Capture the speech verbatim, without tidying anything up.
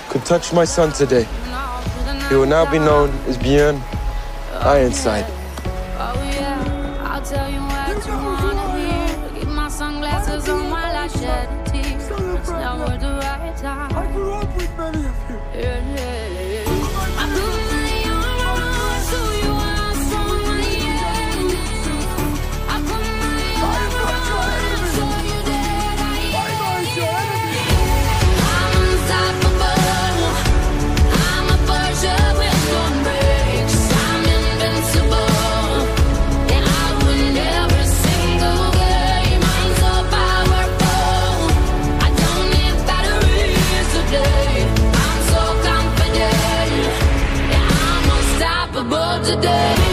could touch my son today, he will now be known as Bjorn, Ironside. Oh yeah, I'll tell you what you wanna hear. Keep my sunglasses on while I shed a tear. It's never the right time. I grew up with many of you. Yeah, yeah, yeah. I put my arms so you are so my end. I put my arms so you that I am. I'm unstoppable. I'm a Persia with no brakes. I'm invincible. And I win every single game. I'm so powerful. I don't need batteries today. I'm so confident. Yeah, I'm unstoppable today.